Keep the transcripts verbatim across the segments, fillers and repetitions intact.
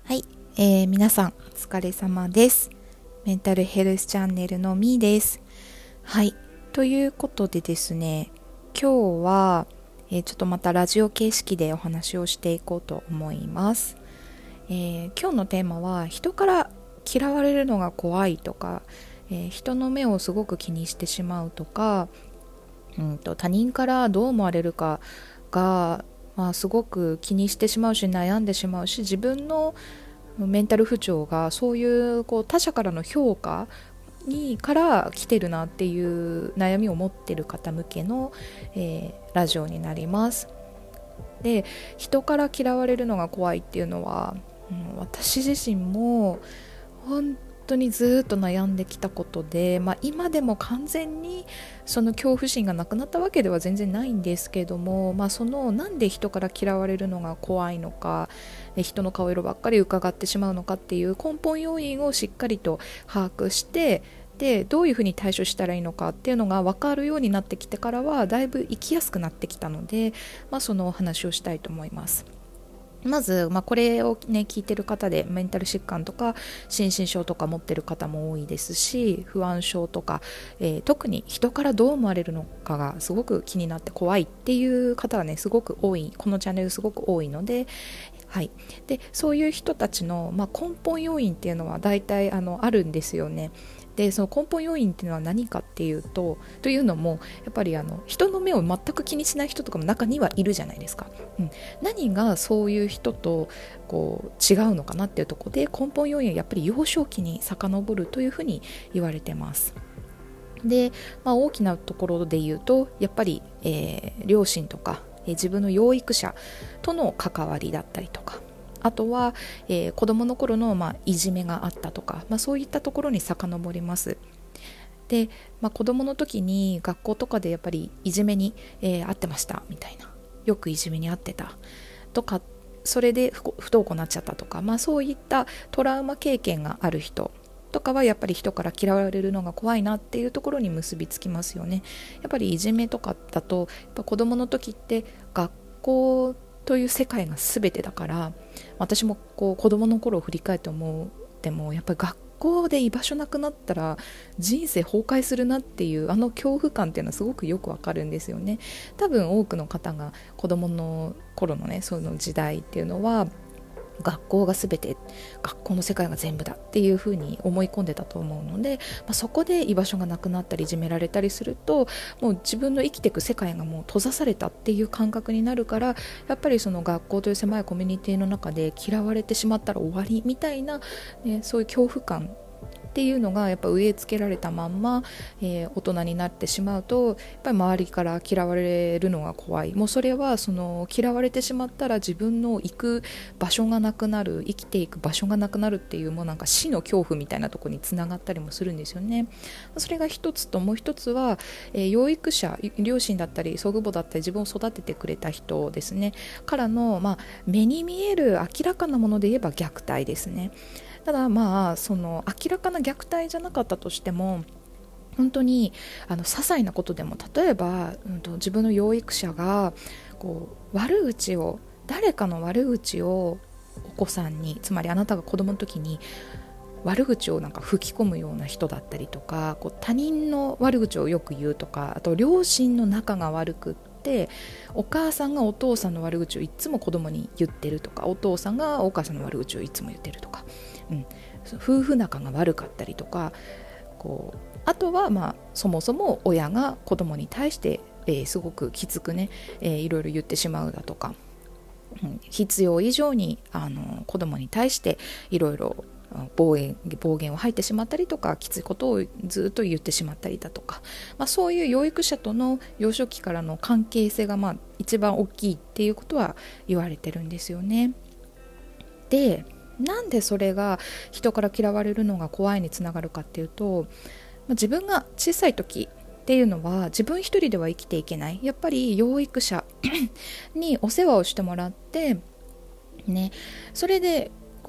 はい、えー、皆さんお疲れ様です。メンタルヘルスチャンネルのみーです。はい、ということでですね、今日は、えー、ちょっとまたラジオ形式でお話をしていこうと思います。えー、今日のテーマは人から嫌われるのが怖いとか、えー、人の目をすごく気にしてしまうとか、うんと他人からどう思われるかがまあ、すごく気にしてしまうし悩んでしまうし、自分のメンタル不調がそういう、こう他者からの評価にから来てるなっていう悩みを持ってる方向けの、えー、ラジオになります。で、人から嫌われるのが怖いっていうのは、うん、私自身も本当にずっと悩んできたことで、まあ、今でも完全にその恐怖心がなくなったわけでは全然ないんですけども、まあ、そのなんで人から嫌われるのが怖いのか、人の顔色ばっかり伺ってしまうのかっていう根本要因をしっかりと把握して、でどういうふうに対処したらいいのかっていうのが分かるようになってきてからはだいぶ生きやすくなってきたので、まあ、そのお話をしたいと思います。まず、まあ、これを、ね、聞いてる方でメンタル疾患とか心身症とか持ってる方も多いですし、不安症とか、えー、特に人からどう思われるのかがすごく気になって怖いっていう方はねすごく多い、このチャンネルすごく多いので、はい、でそういう人たちの、まあ、根本要因っていうのは大体あのあるんですよね。でその根本要因っていうのは何かっていうとというのもやっぱりあの人の目を全く気にしない人とかも中にはいるじゃないですか、うん、何がそういう人とこう違うのかなっていうところで根本要因はやっぱり幼少期に遡るというふうに言われてます。で、まあ、大きなところで言うとやっぱり、えー、両親とか、えー、自分の養育者との関わりだったりとか、あとは、えー、子どもの頃の、まあ、いじめがあったとか、まあ、そういったところに遡ります。で、まあ、子どもの時に学校とかでやっぱりいじめに、えー、遭ってましたみたいな、よくいじめに遭ってたとか、それで不登校になっちゃったとか、まあ、そういったトラウマ経験がある人とかはやっぱり人から嫌われるのが怖いなっていうところに結びつきますよね。やっぱりいじめとかだとやっぱ子どもの時って学校という世界が全てだから、私もこう子供の頃を振り返って思ってもやっぱり学校で居場所なくなったら人生崩壊するなっていうあの恐怖感っていうのはすごくよくわかるんですよね。多分多くの方が子供の頃のねその時代っていうのは学校が全て、学校の世界が全部だっていう風に思い込んでたと思うので、まあ、そこで居場所がなくなったりいじめられたりするともう自分の生きていく世界がもう閉ざされたっていう感覚になるから、やっぱりその学校という狭いコミュニティの中で嫌われてしまったら終わりみたいな、ね、そういう恐怖感っていうのがやっぱ植え付けられたまんま、えー、大人になってしまうとやっぱり周りから嫌われるのが怖い。もうそれはその嫌われてしまったら自分の行く場所がなくなる、生きていく場所がなくなるっていう、もうなんか死の恐怖みたいなところにつながったりもするんですよね。それが一つと、もう一つは、えー、養育者、両親だったり祖父母だったり自分を育ててくれた人ですねからの、まあ、目に見える明らかなもので言えば虐待ですね。ただまあその明らかな虐待じゃなかったとしても本当にあの些細なことでも、例えば、うん、と自分の養育者がこう悪口を誰かの悪口をお子さんに、つまりあなたが子供の時に悪口をなんか吹き込むような人だったりとか、こう他人の悪口をよく言うとか、あと両親の仲が悪くってお母さんがお父さんの悪口をいつも子供に言ってるとか、お父さんがお母さんの悪口をいつも言ってるとか、うん、夫婦仲が悪かったりとか、こうあとはまあそもそも親が子供に対して、えー、すごくきつくね、えー、いろいろ言ってしまうだとか、うん、必要以上にあの子供に対していろいろ暴言、暴言を吐いてしまったりとか、きついことをずっと言ってしまったりだとか、まあ、そういう養育者との幼少期からの関係性がまあ一番大きいっていうことは言われてるんですよね。で、なんでそれが人から嫌われるのが怖いにつながるかっていうと、自分が小さい時っていうのは自分一人では生きていけない。やっぱり養育者にお世話をしてもらってね、それで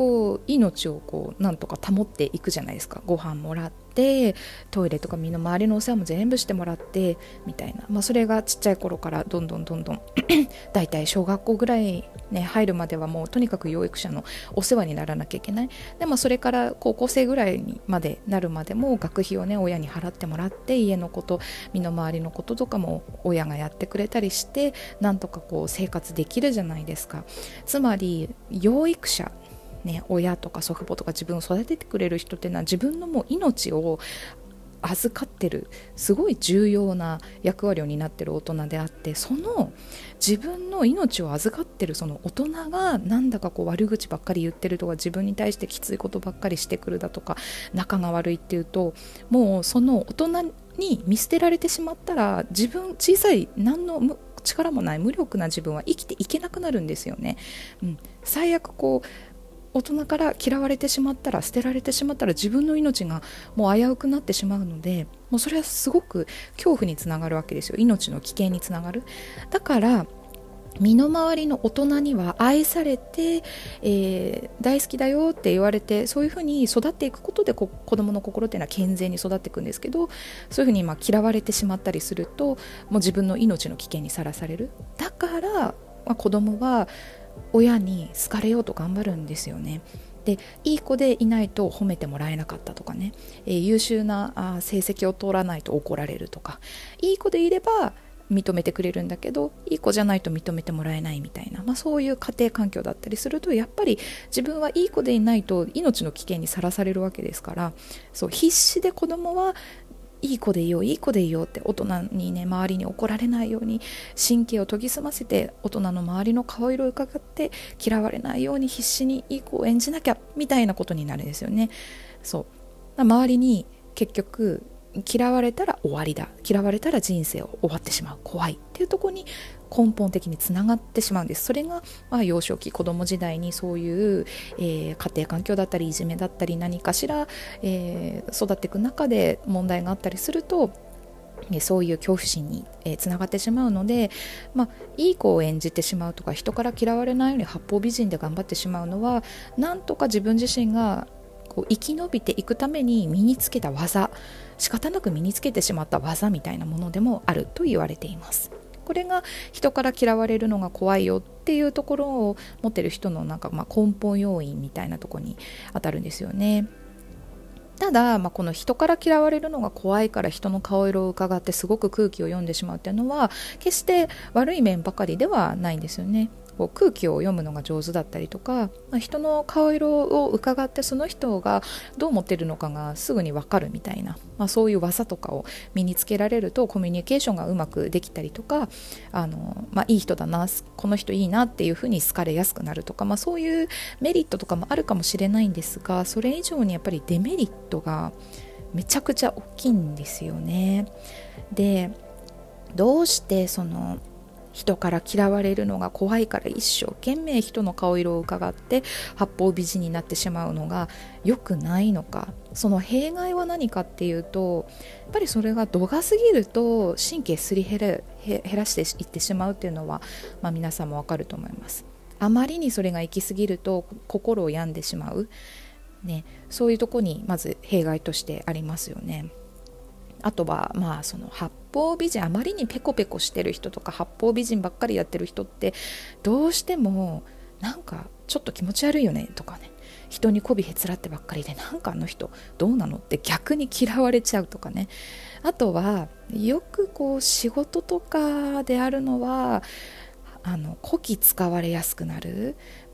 こう命をこうなんとか保っていくじゃないですか。ご飯もらってトイレとか身の回りのお世話も全部してもらってみたいな、まあ、それがちっちゃい頃からどんどんどんどんだいたい小学校ぐらい、ね、入るまではもうとにかく養育者のお世話にならなきゃいけない。でもそれから高校生ぐらいにまでなるまでも学費をね親に払ってもらって、家のこと身の回りのこととかも親がやってくれたりして、なんとかこう生活できるじゃないですか。つまり養育者ね、親とか祖父母とか自分を育ててくれる人っていうのは自分のもう命を預かってるすごい重要な役割を担ってる大人であって、その自分の命を預かってるその大人がなんだかこう悪口ばっかり言ってるとか、自分に対してきついことばっかりしてくるだとか、仲が悪いっていうと、もうその大人に見捨てられてしまったら、自分小さい何の力もない無力な自分は生きていけなくなるんですよね、うん、最悪こう大人から嫌われてしまったら、捨てられてしまったら自分の命がもう危うくなってしまうので、もうそれはすごく恐怖につながるわけですよ。命の危険につながる。だから身の回りの大人には愛されて、えー、大好きだよって言われて、そういうふうに育っていくことでこ子どもの心っていうのは健全に育っていくんですけど、そういうふうにまあ嫌われてしまったりすると、もう自分の命の危険にさらされる。だから、まあ、子どもは親に好かれようと頑張るんですよね。でいい子でいないと褒めてもらえなかったとかね、えー、優秀なあ成績を取らないと怒られるとか、いい子でいれば認めてくれるんだけどいい子じゃないと認めてもらえないみたいな、まあ、そういう家庭環境だったりすると、やっぱり自分はいい子でいないと命の危険にさらされるわけですから、そう必死で子供はいい子でいよういい子でいようって大人にね周りに怒られないように神経を研ぎ澄ませて、大人の周りの顔色を伺って嫌われないように必死にいい子を演じなきゃみたいなことになるんですよね。そう周りに結局嫌われたら終わりだ、嫌われたら人生を終わってしまう、怖いっていうところに根本的につながってしまうんです。それが、まあ、幼少期子供時代にそういう、えー、家庭環境だったりいじめだったり何かしら、えー、育っていく中で問題があったりすると、そういう恐怖心に、えー、つながってしまうので、まあ、いい子を演じてしまうとか、人から嫌われないように八方美人で頑張ってしまうのは、なんとか自分自身がこう生き延びていくために身につけた技、仕方なく身につけてしまった技みたいなものでもあると言われています。これが人から嫌われるのが怖いよっていうところを持ってる人のなんかまあ根本要因みたいなところに当たるんですよね。ただ、まあ、この人から嫌われるのが怖いから人の顔色を伺ってすごく空気を読んでしまうっていうのは決して悪い面ばかりではないんですよね。こう空気を読むのが上手だったりとか、まあ、人の顔色を伺ってその人がどう思ってるのかがすぐに分かるみたいな、まあ、そういう技とかを身につけられるとコミュニケーションがうまくできたりとか、あの、まあ、いい人だな、この人いいなっていうふうに好かれやすくなるとか、まあ、そういうメリットとかもあるかもしれないんですが、それ以上にやっぱりデメリットがめちゃくちゃ大きいんですよね。で、どうしてその人から嫌われるのが怖いから一生懸命人の顔色を伺って八方美人になってしまうのが良くないのか。その弊害は何かっていうと、やっぱりそれが度が過ぎると神経すり減る減らしていってしまうっていうのは、まあ、皆さんもわかると思います。あまりにそれが行き過ぎると心を病んでしまう、ね、そういうところにまず弊害としてありますよね。あとはまあその八方美人、あまりにペコペコしてる人とか八方美人ばっかりやってる人ってどうしてもなんかちょっと気持ち悪いよねとかね、人に媚びへつらってばっかりでなんかあの人どうなのって逆に嫌われちゃうとかね。あとはよくこう仕事とかであるのはあのこき使われやすくなる、うん、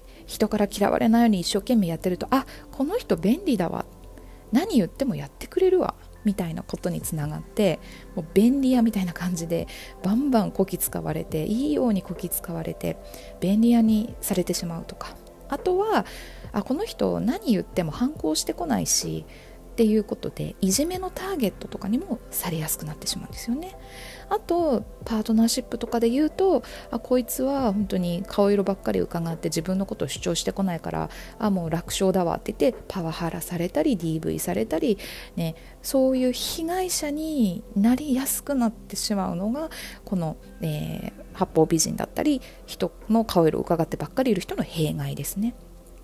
人から嫌われないように一生懸命やってると、あ、この人便利だわ、何言ってもやってくれるわみたいなことにつながって、もう便利屋みたいな感じでバンバンこき使われて、いいようにこき使われて便利屋にされてしまうとか、あとはあこの人何言っても反抗してこないしっていうことでいじめのターゲットとかにもされやすくなってしまうんですよね。あとパートナーシップとかで言うと、あこいつは本当に顔色ばっかり伺って自分のことを主張してこないから、あもう楽勝だわって言ってパワハラされたり ディーブイ されたり、ね、そういう被害者になりやすくなってしまうのがこの、えー、八方美人だったり人の顔色を伺ってばっかりいる人の弊害ですね。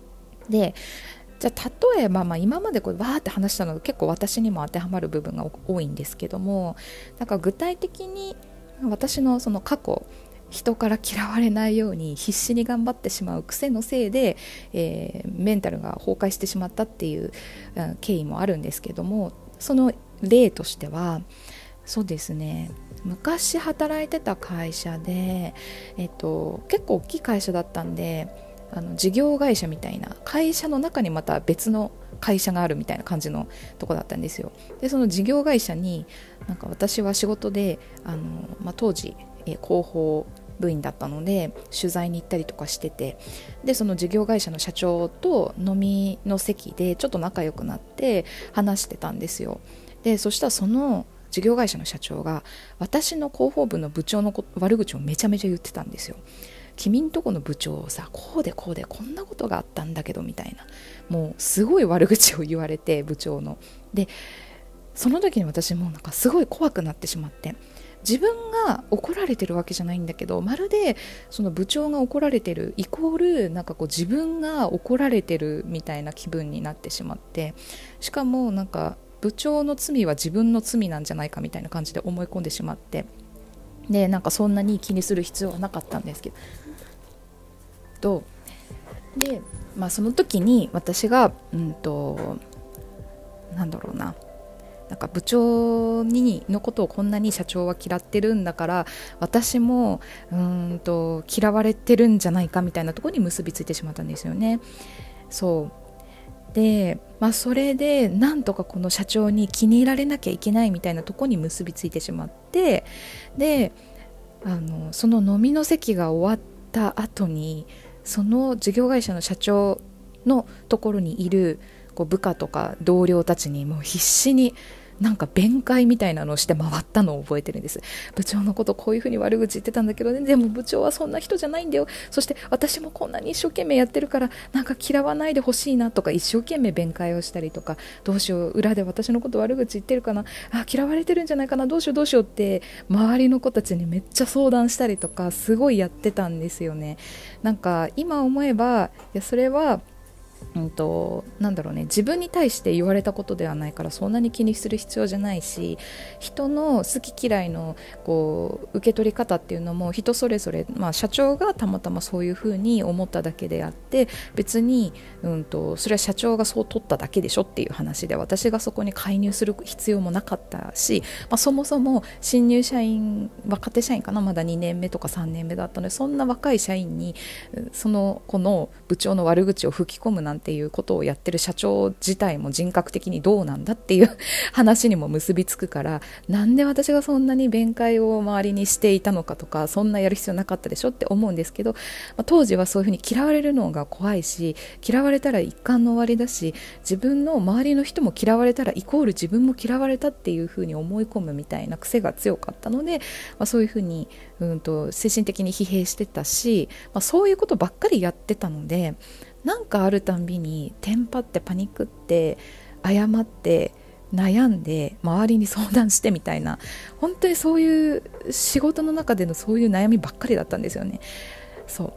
でじゃあ例えば、まあ、今までこうわーって話したのが結構私にも当てはまる部分が多いんですけども、なんか具体的に私のその過去人から嫌われないように必死に頑張ってしまう癖のせいで、えー、メンタルが崩壊してしまったっていう、うん、経緯もあるんですけども、その例としてはそうですね、昔働いてた会社で、えっと、結構大きい会社だったんで、あの事業会社みたいな会社の中にまた別の会社があるみたいな感じのとこだったんですよ。でその事業会社になんか私は仕事であの、まあ、当時、えー、広報部員だったので取材に行ったりとかしてて、でその事業会社の社長と飲みの席でちょっと仲良くなって話してたんですよ。でそしたらその事業会社の社長が私の広報部の部長の悪口をめちゃめちゃ言ってたんですよ。君んとこの部長さ、こうでこうでこんなことがあったんだけどみたいな、もうすごい悪口を言われて、部長の。でその時に私もなんかすごい怖くなってしまって、自分が怒られてるわけじゃないんだけど、まるでその部長が怒られてるイコールなんかこう自分が怒られてるみたいな気分になってしまって、しかもなんか部長の罪は自分の罪なんじゃないかみたいな感じで思い込んでしまって、でなんかそんなに気にする必要はなかったんですけど、で、まあ、その時に私がうんとなんだろうななんか部長にのことをこんなに社長は嫌ってるんだから、私もうーんと嫌われてるんじゃないかみたいなところに結びついてしまったんですよね。そうで、まあ、それでなんとかこの社長に気に入られなきゃいけないみたいなところに結びついてしまって、であのその飲みの席が終わった後にその事業会社の社長のところにいるこう部下とか同僚たちにもう必死になんか弁解みたいなのをして回ったのを覚えてるんです。部長のことこういうふうに悪口言ってたんだけどね、でも部長はそんな人じゃないんだよ、そして私もこんなに一生懸命やってるからなんか嫌わないでほしいなとか一生懸命弁解をしたりとか、どうしよう裏で私のこと悪口言ってるかな、あ嫌われてるんじゃないかな、どうしようどうしようって周りの子たちにめっちゃ相談したりとかすごいやってたんですよね。なんか今思えばいやそれはうんと、なんだろうね、自分に対して言われたことではないからそんなに気にする必要じゃないし、人の好き嫌いのこう受け取り方っていうのも人それぞれ、まあ、社長がたまたまそういうふうに思っただけであって、別に、うんと、それは社長がそう取っただけでしょっていう話で、私がそこに介入する必要もなかったし、まあ、そもそも新入社員若手社員かな、まだにねんめとかさんねんめだったので、そんな若い社員にその子の部長の悪口を吹き込むなんていうことをやってる社長自体も人格的にどうなんだっていう話にも結びつくから、なんで私がそんなに弁解を周りにしていたのかとか、そんなやる必要なかったでしょって思うんですけど、まあ、当時はそういうふうに嫌われるのが怖いし、嫌われたら一巻の終わりだし、自分の周りの人も嫌われたらイコール自分も嫌われたっていうふうに思い込むみたいな癖が強かったので、まあ、そういうふうに、うんと精神的に疲弊してたし、まあ、そういうことばっかりやってたので、なんかあるたんびにテンパってパニックって謝って悩んで周りに相談してみたいな、本当にそういう仕事の中でのそういう悩みばっかりだったんですよね。そう、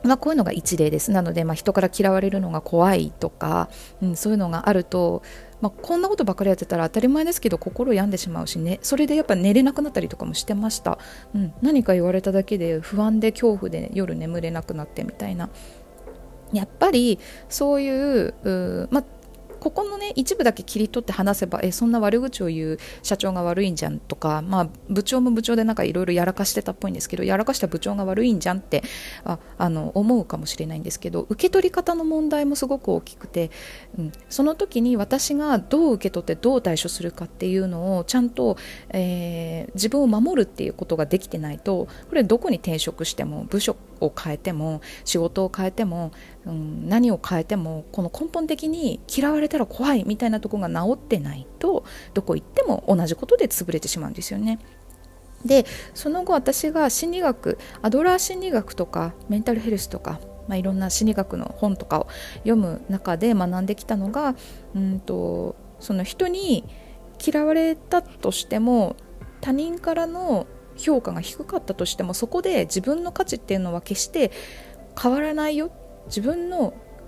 まあ、こういうのが一例です。なので、まあ、人から嫌われるのが怖いとか、うん、そういうのがあると、まあ、こんなことばっかりやってたら当たり前ですけど心病んでしまうしね、それでやっぱ寝れなくなったりとかもしてました、うん、何か言われただけで不安で恐怖で夜眠れなくなってみたいな。やっぱりそういう、う、まあ、ここのね一部だけ切り取って話せば、えそんな悪口を言う社長が悪いんじゃんとか、まあ、部長も部長でなんかいろいろやらかしてたっぽいんですけど、やらかした部長が悪いんじゃんってああの思うかもしれないんですけど、受け取り方の問題もすごく大きくて、うん、その時に私がどう受け取ってどう対処するかっていうのをちゃんと、えー、自分を守るっていうことができてないと、これどこに転職しても部署を変えても仕事を変えても、うん、何を変えてもこの根本的に嫌われたら怖いみたいなところが治ってないと、どこ行っても同じことで潰れてしまうんですよね。でその後私が心理学、アドラー心理学とかメンタルヘルスとか、まあ、いろんな心理学の本とかを読む中で学んできたのが、うんとその人に嫌われたとしても他人からの評価が低かったとしても、そこで自分の価値っていうのは決して変わらないよ、自分の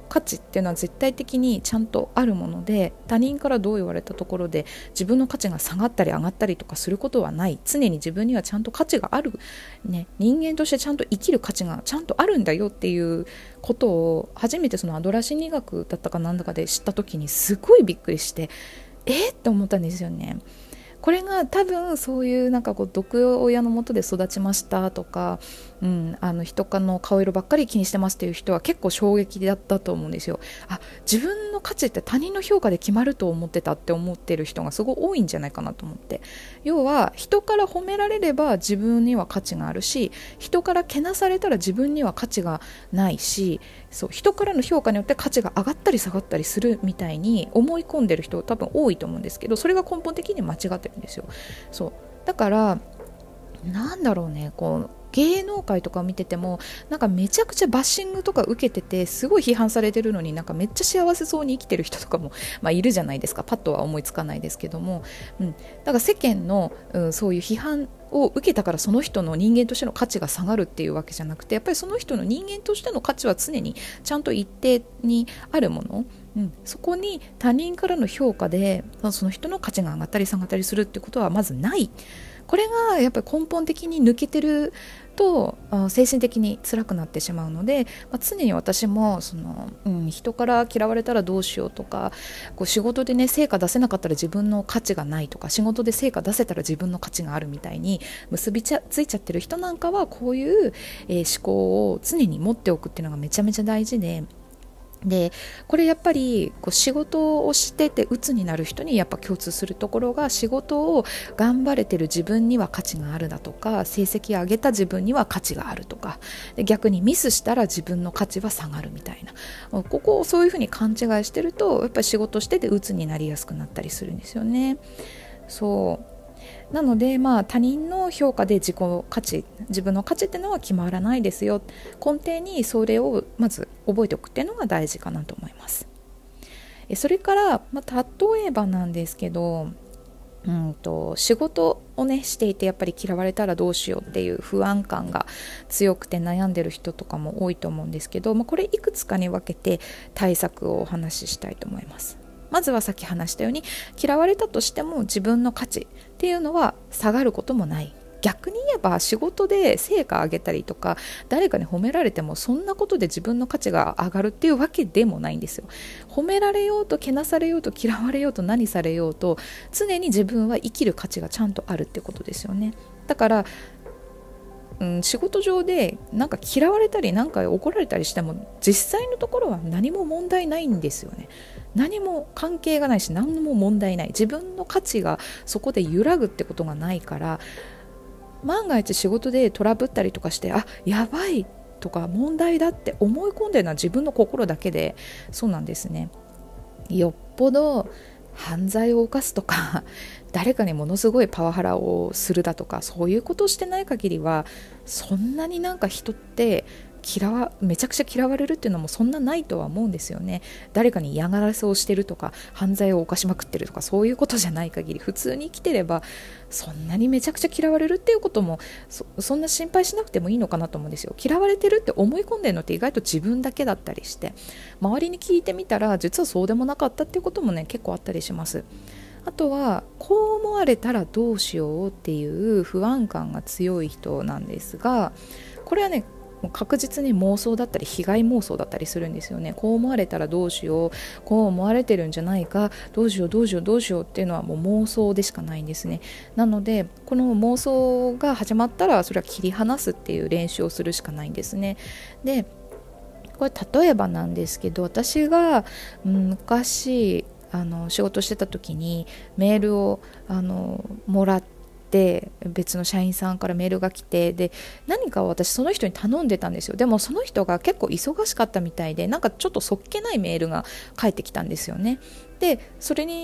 価値っていうのは絶対的にちゃんとあるもので、他人からどう言われたところで自分の価値が下がったり上がったりとかすることはない。常に自分にはちゃんと価値がある、ね、人間としてちゃんと生きる価値がちゃんとあるんだよっていうことを初めてそのアドラー心理学だったかなんだかで知った時にすごいびっくりして、えー、って思ったんですよね。これが多分そういうなんかこう毒親のもとで育ちましたとか、うん、あの人の顔色ばっかり気にしてますっていう人は結構衝撃だったと思うんですよ。あ、自分の価値って他人の評価で決まると思ってたって思ってる人がすごい多いんじゃないかなと思って、要は人から褒められれば自分には価値があるし、人からけなされたら自分には価値がないし、そう、人からの評価によって価値が上がったり下がったりするみたいに思い込んでる人多分多いと思うんですけど、それが根本的に間違ってるんですよ。そうだからなんだろうね、こう芸能界とかを見ててもなんかめちゃくちゃバッシングとか受けててすごい批判されてるのに、なんかめっちゃ幸せそうに生きてる人とかも、まあ、いるじゃないですか。パッとは思いつかないですけども、うん、だから世間の、うん、そういう批判を受けたからその人の人間としての価値が下がるっていうわけじゃなくて、やっぱりその人の人間としての価値は常にちゃんと一定にあるもの、うん、そこに他人からの評価でその人の価値が上がったり下がったりするってことはまずない。これがやっぱり根本的に抜けてると精神的に辛くなってしまうので、まあ、常に私もその、うん、人から嫌われたらどうしようとか、こう仕事でね成果出せなかったら自分の価値がないとか、仕事で成果出せたら自分の価値があるみたいに結びついちゃってる人なんかはこういう、えー、思考を常に持っておくっていうのがめちゃめちゃ大事で、でこれやっぱりこう仕事をしてて鬱になる人にやっぱ共通するところが、仕事を頑張れてる自分には価値があるだとか、成績を上げた自分には価値があるとか、で逆にミスしたら自分の価値は下がるみたいな、ここをそういうふうに勘違いしてるとやっぱり仕事してて鬱になりやすくなったりするんですよね。そうなので、まあ、他人の評価で自己価値、自分の価値っていうのは決まらないですよ。根底にそれをまず覚えておくっていうのが大事かなと思います。それから、まあ、例えばなんですけど、うんと仕事をねしていてやっぱり嫌われたらどうしようっていう不安感が強くて悩んでる人とかも多いと思うんですけど、まあ、これいくつかに分けて対策をお話ししたいと思います。まずはさっき話したように、嫌われたとしても自分の価値っていうのは下がることもない。逆に言えば仕事で成果上げたりとか誰かに褒められてもそんなことで自分の価値が上がるっていうわけでもないんですよ。褒められようとけなされようと嫌われようと何されようと常に自分は生きる価値がちゃんとあるってことですよね。だからうん、仕事上でなんか嫌われたりなんか怒られたりしても実際のところは何も問題ないんですよね。何も関係がないし何も問題ない。自分の価値がそこで揺らぐってことがないから、万が一仕事でトラブったりとかしてあやばいとか問題だって思い込んでるのは自分の心だけで、そうなんですね。よっぽど犯罪を犯すとか誰かにものすごいパワハラをするだとかそういうことをしてない限りは、そんなになんか人って嫌わめちゃくちゃ嫌われるっていうのもそんなないとは思うんですよね。誰かに嫌がらせをしてるとか犯罪を犯しまくってるとかそういうことじゃない限り、普通に生きてればそんなにめちゃくちゃ嫌われるっていうことも そ, そんな心配しなくてもいいのかなと思うんですよ。嫌われてるって思い込んでるのって意外と自分だけだったりして、周りに聞いてみたら実はそうでもなかったっていうこともね結構あったりします。あとはこう思われたらどうしようっていう不安感が強い人なんですが、これはね確実に妄想だったり被害妄想だったりするんですよね。こう思われたらどうしよう、こう思われてるんじゃないか、どうしようどうしようどうしようっていうのはもう妄想でしかないんですね。なのでこの妄想が始まったらそれは切り離すっていう練習をするしかないんですね。でこれ例えばなんですけど、私が昔あの仕事してた時にメールをあのもらってで別の社員さんからメールが来て、で何かを私その人に頼んでたんですよ。でもその人が結構忙しかったみたいで、なんかちょっとそっけないメールが返ってきたんですよね。でそれに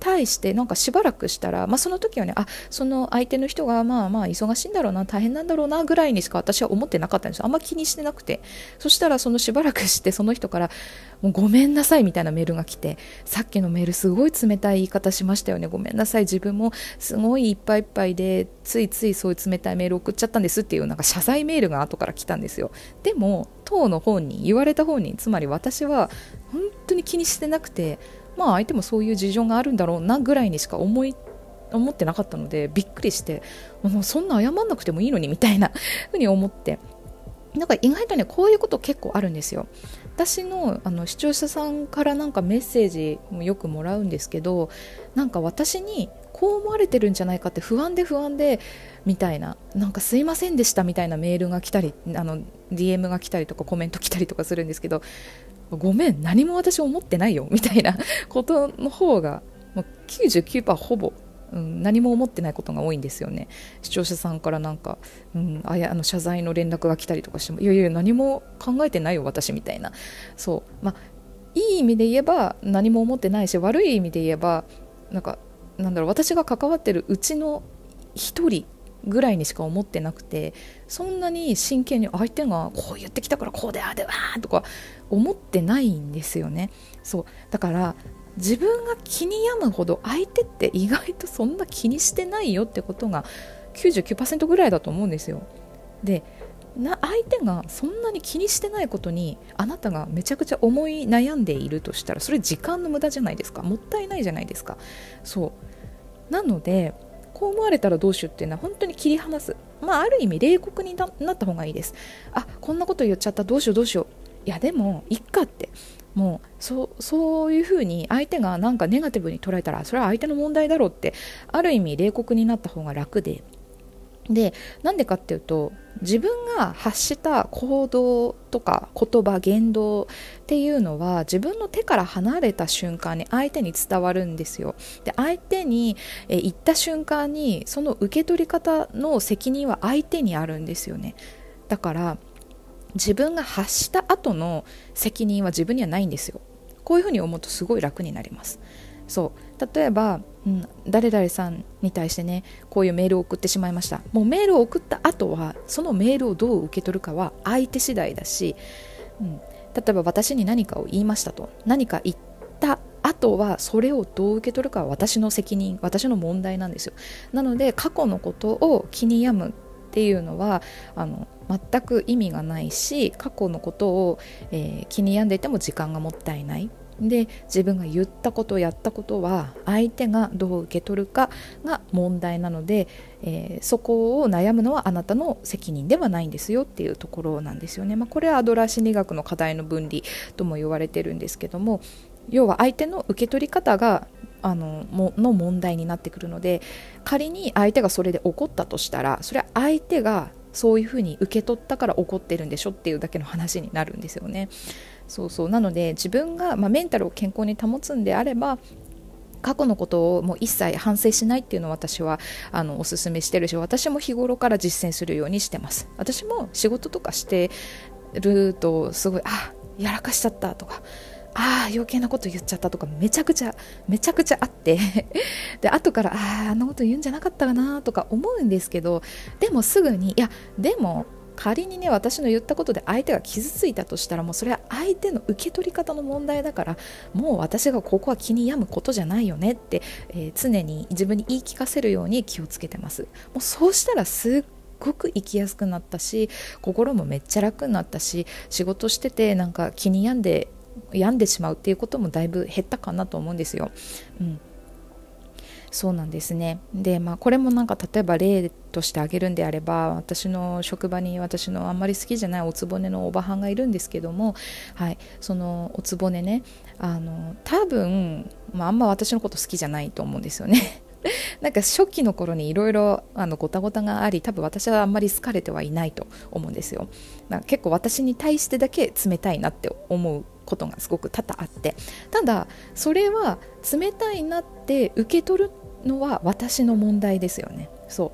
対してなんかしばらくしたら、まあ、その時はね、あ、その相手の人がまあまあ忙しいんだろうな、大変なんだろうなぐらいにしか私は思ってなかったんですよ。あんま気にしてなくて。そしたらそのしばらくしてその人からもうごめんなさいみたいなメールが来て、さっきのメールすごい冷たい言い方しましたよね、ごめんなさい、自分もすごいいっぱいいっぱいでついついそういう冷たいメール送っちゃったんですっていうなんか謝罪メールが後から来たんですよ。でも当の方に言われた方に、つまり私は本当に気にしてなくて、まあ相手もそういう事情があるんだろうなぐらいにしか思い思ってなかったので、びっくりして、もうそんな謝んなくてもいいのにみたいなふうに思って、なんか意外とねこういうこと結構あるんですよ。私 の, あの視聴者さんからなんかメッセージもよくもらうんですけど、なんか私にこう思われてるんじゃないかって不安で不安でみたいな、なんかすいませんでしたみたいなメールが来たり、あの ディーエム が来たりとかコメント来たりとかするんですけど、ごめん何も私思ってないよみたいなことの方がもう きゅうじゅうきゅうパーセント ほぼ、うん、何も思ってないことが多いんですよね。視聴者さんからなんか、うん、あやあの謝罪の連絡が来たりとかしても、いやいや何も考えてないよ私みたいな。そう、まあ、いい意味で言えば何も思ってないし、悪い意味で言えばなんかなんだろう、私が関わってるうちの一人ぐらいにしか思ってなくて、そんなに真剣に相手がこう言ってきたからこうでああでわーとか思ってないんですよね。そうだから自分が気に病むほど相手って意外とそんな気にしてないよってことが きゅうじゅうきゅうパーセント ぐらいだと思うんですよ。でな相手がそんなに気にしてないことにあなたがめちゃくちゃ思い悩んでいるとしたら、それ時間の無駄じゃないですか。もったいないじゃないですか。そうなのでこう思われたらどうしようっていうのは本当に切り離す、まあある意味冷酷に な, なった方がいいです。あ、こんなこと言っちゃった、どうしようどうしよう、いやでもいっかって、もう そ, そういうふうに相手がなんかネガティブに捉えたらそれは相手の問題だろうって、ある意味冷酷になった方が楽で、でなんでかっていうと、自分が発した行動とか言葉言動っていうのは自分の手から離れた瞬間に相手に伝わるんですよ。で相手にえ言った瞬間にその受け取り方の責任は相手にあるんですよね。だから自分が発した後の責任は自分にはないんですよ。こういうふうに思うとすごい楽になります。そう例えば、うん、誰々さんに対してねこういうメールを送ってしまいました。もうメールを送った後はそのメールをどう受け取るかは相手次第だし、うん、例えば私に何かを言いましたと、何か言った後はそれをどう受け取るかは私の責任、私の問題なんですよ。なので過去のことを気に病むっていうのはあの全く意味がないし、過去のことを、えー、気に病んでいても時間がもったいない。で自分が言ったことやったことは相手がどう受け取るかが問題なので、えー、そこを悩むのはあなたの責任ではないんですよっていうところなんですよね。まあ、これはアドラー心理学の課題の分離とも言われてるんですけども、要は相手の受け取り方があのもの問題になってくるので、仮に相手がそれで怒ったとしたら、それは相手がそういうふうに受け取ったから怒ってるんでしょっていうだけの話になるんですよね。そうそうなので自分が、まあ、メンタルを健康に保つんであれば過去のことをもう一切反省しないっていうのを私はあのお勧めしてるし、私も日頃から実践するようにしてます。私も仕事とかしてるとすごいあやらかしちゃったとか、ああ余計なこと言っちゃったとかめちゃくちゃめちゃくちゃあってで後からあああんなこと言うんじゃなかったかなとか思うんですけど、でもすぐにいやでも仮にね私の言ったことで相手が傷ついたとしたら、もうそれは相手の受け取り方の問題だから、もう私がここは気に病むことじゃないよねって、えー、常に自分に言い聞かせるように気をつけてます。もうそうしたらすっごく生きやすくなったし、心もめっちゃ楽になったし、仕事しててなんか気に病んで病んでしまうっていうこともだいぶ減ったかなと思うんですよ。うんそうなんですね。で、まあ、これもなんか例えば例として挙げるんであれば、私の職場に私のあんまり好きじゃないおつぼねのおばはんがいるんですけども、はい、そのおつぼねねあの多分、まあ、あんま私のこと好きじゃないと思うんですよねなんか初期の頃にいろいろごたごたがあり、多分私はあんまり好かれてはいないと思うんですよ。なんか結構私に対してだけ冷たいなって思うことがすごく多々あって、ただそれは冷たいなって受け取るのは私の問題ですよね。そう、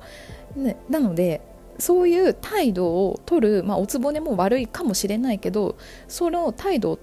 ね、なのでそういう態度を取る、まあ、おつぼねも悪いかもしれないけど、その態度を取っ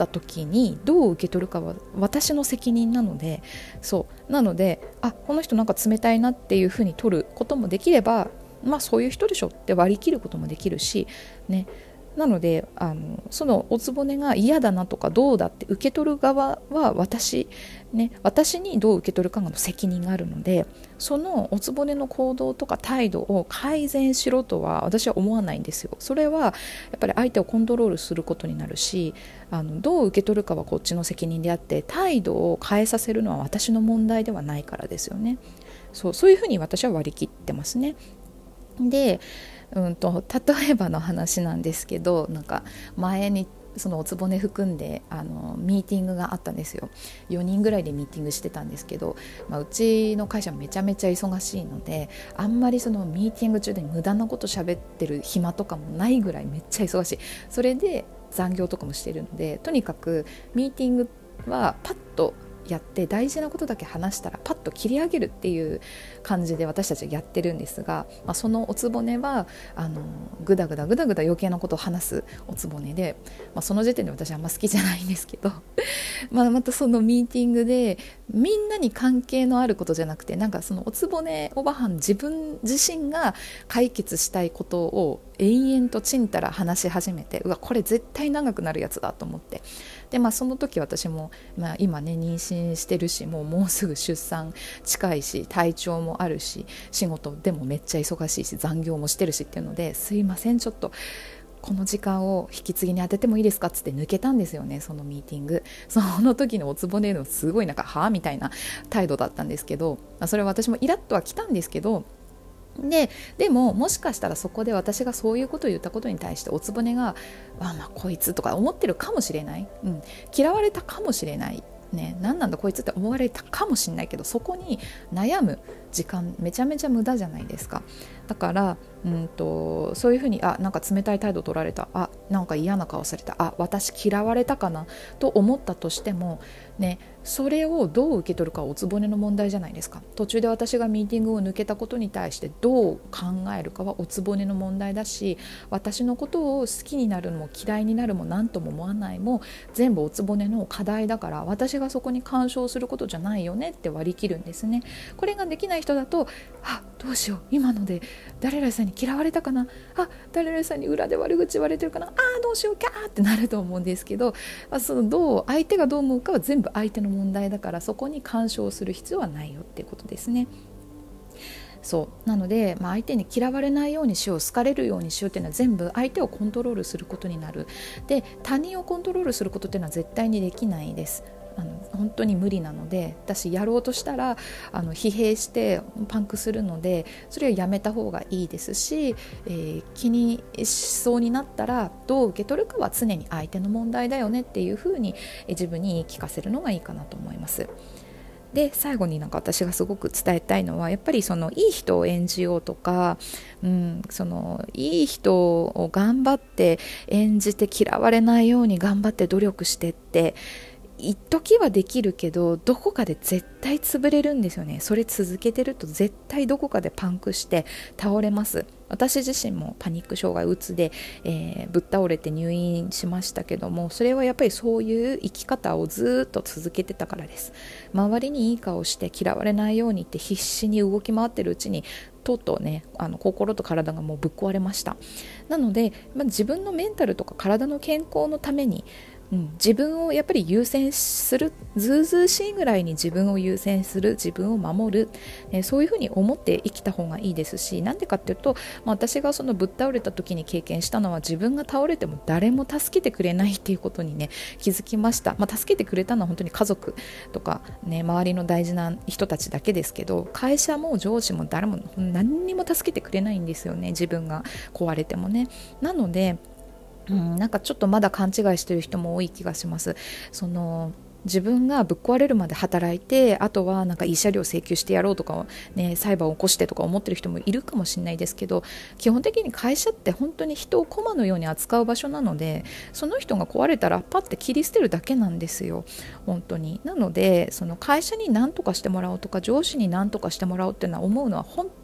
った時にどう受け取るかは私の責任なので、そうなので、あ、この人なんか冷たいなっていうふうに取ることもできれば、まあそういう人でしょって割り切ることもできるしね。なのであのそのおつぼねが嫌だなとかどうだって受け取る側は私、ね、私にどう受け取るかの責任があるので、そのおつぼねの行動とか態度を改善しろとは私は思わないんですよ。それはやっぱり相手をコントロールすることになるし、あのどう受け取るかはこっちの責任であって、態度を変えさせるのは私の問題ではないからですよね。そう、そういうふうに私は割り切ってますね。で、うんと例えばの話なんですけど、なんか前にそのおつぼね含んであのミーティングがあったんですよ。よにんぐらいでミーティングしてたんですけど、まあ、うちの会社めちゃめちゃ忙しいので、あんまりそのミーティング中で無駄なこと喋ってる暇とかもないぐらいめっちゃ忙しい。それで残業とかもしてるので、とにかくミーティングはパッとやって大事なことだけ話したらパッと切り上げるっていう感じで私たちはやってるんですが、まあ、そのおつぼねはあのぐだぐだぐだぐだ余計なことを話すおつぼねで、まあ、その時点で私はあんま好きじゃないんですけどまあまたそのミーティングでみんなに関係のあることじゃなくて、なんかそのおつぼねおばはん自分自身が解決したいことを延々とちんたら話し始めて、うわこれ絶対長くなるやつだと思って、で、まあ、その時私も、まあ、今ね妊娠してるし、もうもうすぐ出産近いし体調もあるし仕事でもめっちゃ忙しいし残業もしてるしっていうので、すいませんちょっとこの時間を引き継ぎに当ててもいいですかっつって抜けたんですよね、そのミーティング。その時のおつぼねのすごいなんかはぁみたいな態度だったんですけど、まあ、それは私もイラッとは来たんですけど、で, でももしかしたらそこで私がそういうことを言ったことに対しておつぼねがわまあこいつとか思ってるかもしれない、うん、嫌われたかもしれないね、何なんだこいつって思われたかもしれないけど、そこに悩む時間めちゃめちゃ無駄じゃないですか。だからうんとそういうふうに、あなんか冷たい態度取られた、あなんか嫌な顔された、あ私嫌われたかなと思ったとしてもね、それをどう受け取るかはおつぼねの問題じゃないですか。途中で私がミーティングを抜けたことに対してどう考えるかはおつぼねの問題だし、私のことを好きになるのも嫌いになるも何とも思わないも全部おつぼねの課題だから、私がそこに干渉することじゃないよねって割り切るんですね。これができない人だと、あどうしよう今ので誰々さんに嫌われたかな、あ誰々さんに裏で悪口言われてるかな、あどうしようキャーってなると思うんですけど、そのどう相手がどう思うかは全部相手の問題だから、そこに干渉する必要はないよっていうことですね。そうなので、まあ、相手に嫌われないようにしよう、好かれるようにしようっていうのは全部相手をコントロールすることになる。で他人をコントロールすることっていうのは絶対にできないです。あの本当に無理なので、私やろうとしたらあの疲弊してパンクするので、それをやめた方がいいですし、えー、気にしそうになったらどう受け取るかは常に相手の問題だよねっていうふうに自分に言い聞かせるのがいいかなと思います。で最後になんか私がすごく伝えたいのは、やっぱりそのいい人を演じようとか、うん、そのいい人を頑張って演じて嫌われないように頑張って努力してって一時はできるけど、どこかで絶対潰れるんですよね。それ続けてると絶対どこかでパンクして倒れます。私自身もパニック障害うつで、えー、ぶっ倒れて入院しましたけども、それはやっぱりそういう生き方をずっと続けてたからです。周りにいい顔して嫌われないようにって必死に動き回ってるうちにとうとうね、あの心と体がもうぶっ壊れました。なので、まあ、自分のメンタルとか体の健康のためにうん、自分をやっぱり優先する、ずうずうしいぐらいに自分を優先する、自分を守る、えー、そういうふうに思って生きた方がいいですし、なんでかっていうと、まあ、私がそのぶっ倒れた時に経験したのは、自分が倒れても誰も助けてくれないっていうことにね気づきました。まあ、助けてくれたのは本当に家族とか、ね、周りの大事な人たちだけですけど、会社も上司も誰も何にも助けてくれないんですよね、自分が壊れてもね。なのでうん、なんかちょっとまだ勘違いしてる人も多い気がします。その自分がぶっ壊れるまで働いて、あとはなんか慰謝料請求してやろうとか、ね、裁判を起こしてとか思ってる人もいるかもしれないですけど、基本的に会社って本当に人を駒のように扱う場所なので、その人が壊れたらパッて切り捨てるだけなんですよ、本当に。なのでその会社に何とかしてもらおうとか上司に何とかしてもらおうっていうのは思うのは本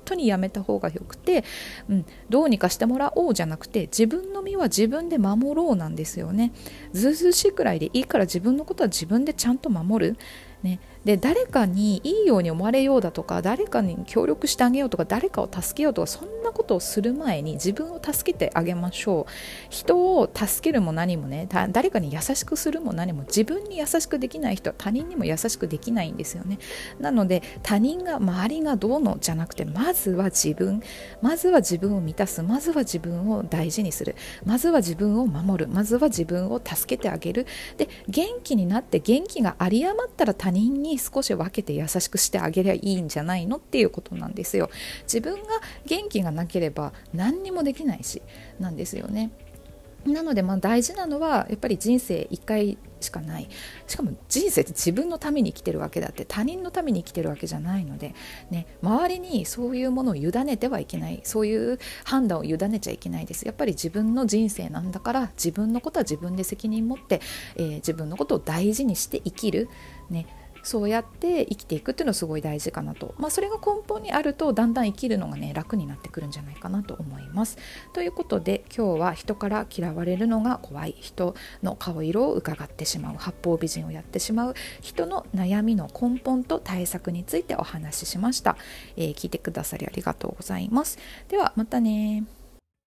当にやめた方がよくて、うん、どうにかしてもらおうじゃなくて、自分の身は自分で守ろうなんですよね。ずうずうしいくらいでいいから自分のことは自分でちゃんと守る、ね、で誰かにいいように思われようだとか、誰かに協力してあげようとか、誰かを助けようとか、そんなことをする前に自分を助けてあげましょう。人を助けるも何もね、誰かに優しくするも何も、自分に優しくできない人は他人にも優しくできないんですよね。なので他人が周りがどうのじゃなくて、まずは自分まずは自分を満たす、まずは自分を大事にする、まずは自分を守る、まずは自分を助けてあげる。で元気になって元気が有り余ったら他人に少し分けて優しくしてあげりゃいいんじゃないのっていうことなんですよ。自分が元気がなければ何にもできないしなんですよね。なのでまあ大事なのはやっぱり人生いっかいしかない。しかも人生って自分のために生きてるわけだって、他人のために生きてるわけじゃないので、ね、周りにそういうものを委ねてはいけない、そういう判断を委ねちゃいけないです。やっぱり自分の人生なんだから、自分のことは自分で責任持って、えー、自分のことを大事にして生きる、ね、そうやって生きていくっていうのはすごい大事かなと、まあ、それが根本にあるとだんだん生きるのがね楽になってくるんじゃないかなと思います。ということで今日は人から嫌われるのが怖い、人の顔色を伺ってしまう、八方美人をやってしまう人の悩みの根本と対策についてお話ししました。えー、聞いてくださりありがとうございます。ではまたね。